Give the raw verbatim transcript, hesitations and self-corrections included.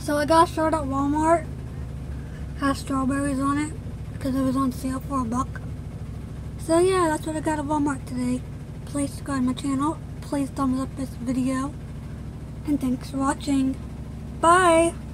So I got a shirt at Walmart. Has strawberries on it because it was on sale for a buck. So yeah, that's what I got at Walmart today. Please subscribe to my channel. Please thumbs up this video. And thanks for watching. Bye!